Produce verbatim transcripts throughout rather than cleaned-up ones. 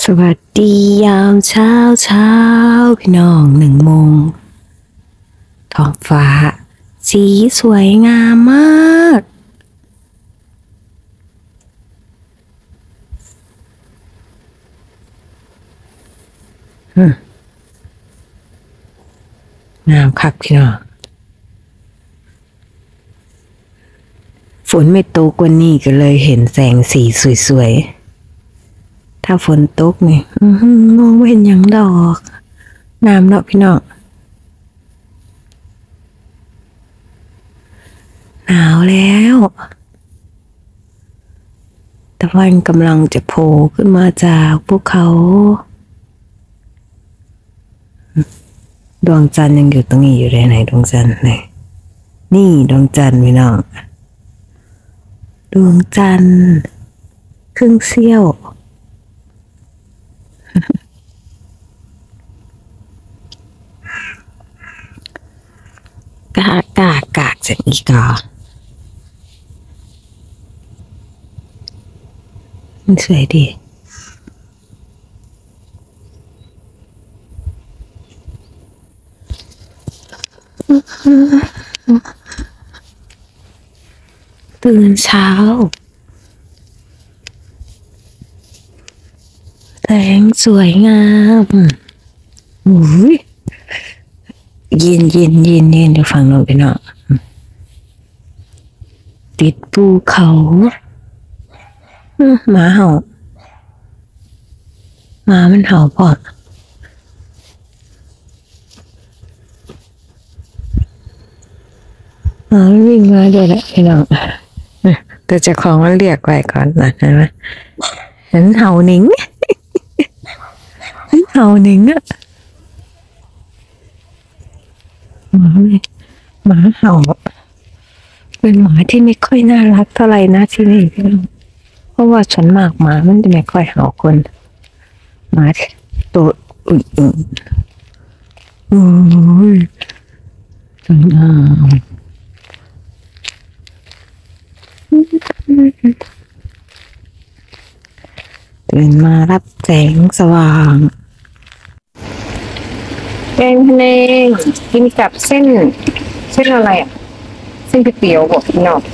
สวัสดียามเช้าเช้าพี่น้องหนึ่งโมงท้องฟ้าสีสวยงามมากงามคักพี่น้องฝนไม่ตกวันนี้ก็เลยเห็นแสงสีสวยๆถ้าฝนตกนี่มองไม่เห็นอย่างดอกงามเนาะพี่น้องหนาวแล้วตะวันกำลังจะโผล่ขึ้นมาจากภูเขาดวงจันทร์ยังอยู่ตรงนี้อยู่เลยไหนดวงจันทร์ไหนนี่ดวงจันทร์พี่น้องดวงจันทร์ครึ่งเสี้ยวกากากากจากอีกามันสวยดีตื่นเช้าแสงสวยงามอุ้ยเย็นเย็นเย็นเย็นเดี๋ยวฟังเราไปเนาะติดภูเขาหมาเห่าหมามันเห่าพอหมาวิ่งมาเดี๋ยวแหละพี่น้องแต่เจ้าของมันเรียกไว้ก่อนนะเห็นไหมเห็นเห่าหนิงเห็นเห่าหนิงอะหมาเลยหมาเห่าเป็นหมาที่ไม่ค่อยน่ารักเท่าไหร่นะที่นี่พี่น้องเพราะว่าส่วนมากหมามันจะไม่ค่อยเห่าคนหมาตัวอุ่นๆโอ้ยสวยงามตื่นมารับแสงสว่างแกงพะแนงกินกับเส้นเส้นอะไรอ่ะเส้นก๋วยเตี๋ยวบอกพี่น้อง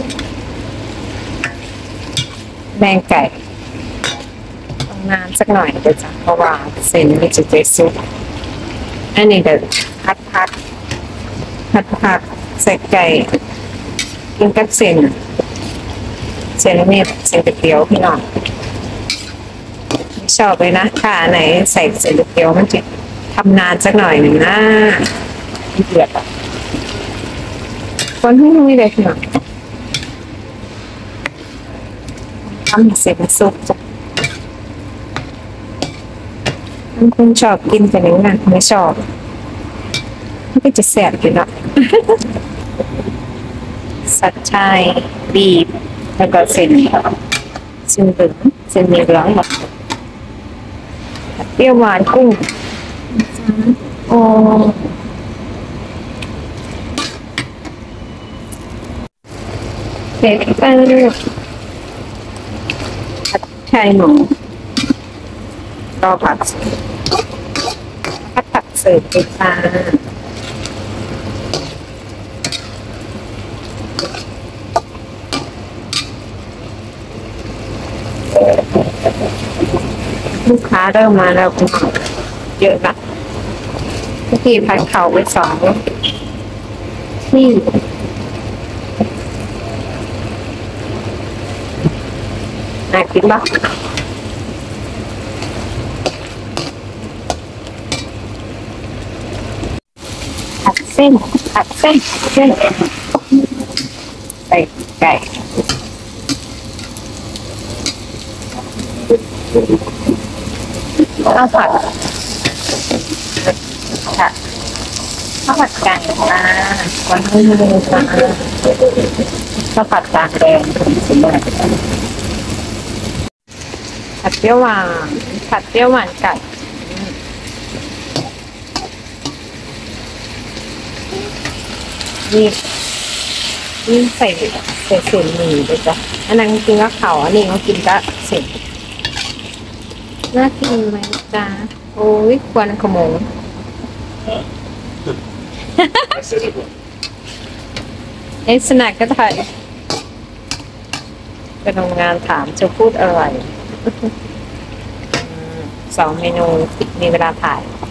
แมงไก่ต้องนานสักหน่อยเดี๋ยวจ้ะเพราะว่าเส้นมันจะเจซุปอันนี้ก็พัดพัดพัดพัดใส่ไก่กินกับเส้นเส้นเม็ดเส้นก๋วยเตี๋ยวพี่น้องชอบเลยนะถ้าไหนใส่เส้นก๋วยเตี๋ยวมันจะทำนานสักหน่อยหนึ่งนะเดือดอ่ะคนที่ไม่ได้พี่น้องทำเส้นซุปจ้ะบางคนชอบกินแต่หนึ่งนะไม่ชอบมันก็จะแสบอยู่เนาะสัตว์ชายบีบแล้วก็เส้นเส้นเหลืองเส้นเหลืองหมดเปรี้ยวหวานกุ้งโอ้เผ็ดเออผัดไทยหมูรอผัดผัดผักเสิร์ฟไปค่ะลูกค้าเริ่มมาแล้วคุณเยอะละเมื่อกี้ผัดเข่าไปสองที่น่ากินปะผัดเส้นผัดเส้นผัดเส้นใส่ไก่ข้าวผัดผัดข้าวผัดไก่นะวันนี้เลยนะข้าวผัดกากแดงสวยผัดเปรี้ยวหวานผัดเปรี้ยวหวานไก่นี่นี่ใส่ใส่เส้นหมี่ด้วยจ้ะอันนั้นกินกับข้าวอันนี้เขากินกับเส้นน่ากินไหมจ๊ะโอ้ยควันขโมงเอ็กซ์แนกก็ถ่ายไปทำงานถามจะพูดอะไร สองเมนูมีเวลาถ่าย